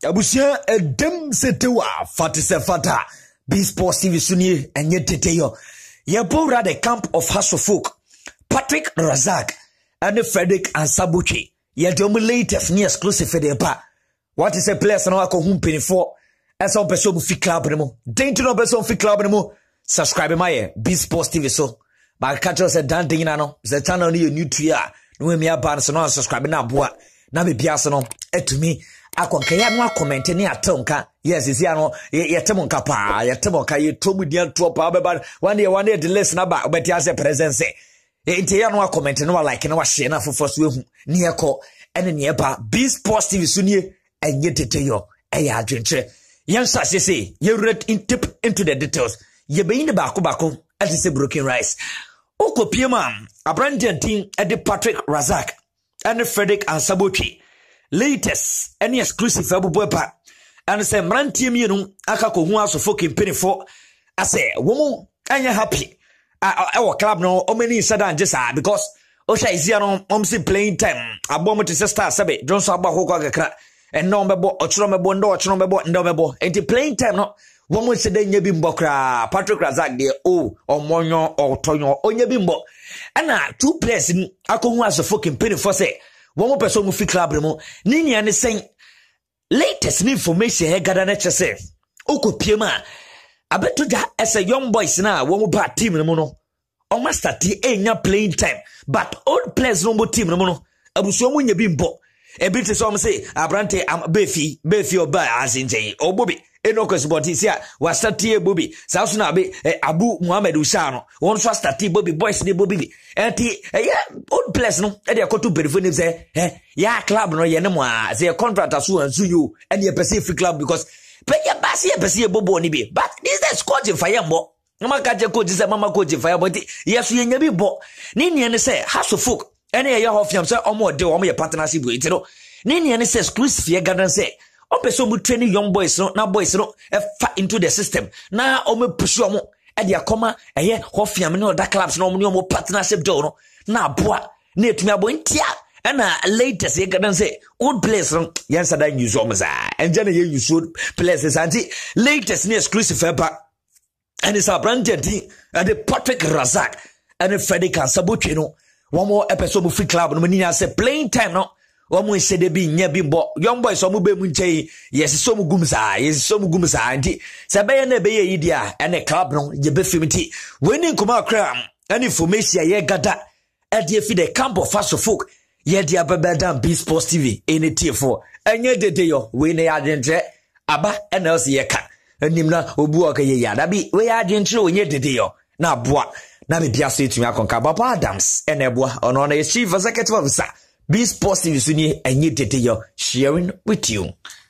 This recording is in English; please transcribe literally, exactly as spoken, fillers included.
abusia edem setewa fatise fata B Sports T V suni enye teteyo yebora the camp of Hasselfolk Patrick Razak and Razak Ansah Botchway yede omo latest ni exclusive de pa what is a place na akọ hu mpeni for esa on person fi club ne mo den to no person fi club ne mo subscribe my B Sports T V so ba catch us dan den na no the channel ni new to ya no we me aba so no subscribe na aboa na be bia so no etumi akonka ya no comment ni atonka yes isi ano yetemo nka pa yetemo nka yetomu dia to pa beba one day one day the list na ba obeti ase presence enti ya no comment no like na wa share na fofo so ehu ni ekọ ene ne eba B Sports T V so nie enye teteyo eya adwenche yan sa sese ye read in tip into the details ye be in ba ko ba ko at say broken rice okopie man abrandent team e de Patrick Razak and Razak Ansah Botchway latest any exclusive abubuepa and say mrantie mienu aka ko hu asofo campaign for ase wo anya happy our club no o many sadan jesa because o sha izia no om si playing time abom to star sabe Johnson agba hokwa kakra and no mebo ochro mebo ndo ochro mebo ndo mebo enti playing time no wo mo se de nya bi mbokra Patrick Razak de o omonyo otonyo onya bi mbo ana two players aka hu asofo campaign for say one more person fi club mo ni ne sen latest information he gada na chese okopie ma abeto ja as a young boys na one ba team no no o master t enya playing time but old players no mo team no no abuso mo nya bi mbo e bi te so mo say abrante am befi befi oba asinje obobi eno sport sia wa start e bobi sa so na be Abu Muhammad Usano won so start e bobi boys ne bobi enti eh old players no e dey koto perifone say eh ya club no ye ne mo a say contract aso ansu you and ye Pacific club because pay ya basi ye pesi bobo ni bi but this is coach fire mo mama ka je coach say mama coach fire but yes ye nya bi bo ni ne ne say Hasselfolk ene ye hofiam say omo de omo ye partnership we no ni ne ne say exclusive ye gadan say opeso mu training young boys no na boys no e fa into the system na o me push omo e dia koma eye hofiam ne other clubs no omo omo partnership do no na aboa na etumi abo ntia na latest ye gadan say old players no yansa da use omo za enje na ye use old players anti latest ni exclusive eba and it's a brand team and the Patrick Razak and Razak Ansah Botchway no one more episode of free club no ni say playing time no omo se de bi nya bi mbo young boys omo be mu nchei yes so mu gumsa yes so mu gumsa anti se be na be yi dia ene club no je be fimiti weni nkoma akra any information ye gada e de fi the camp of Hasselfolk ye dia bebeda B Sports T V ene tiefo enye dede yo we na ya dwentre aba ene ose ye ka anim na obu aka ye ya da bi we ya dwentre onye dede yo na aboa na me bia so etumi akonka Papa Adams ene boa ono na chief executive officer B Sports T V suni enye tete yo sharing with you.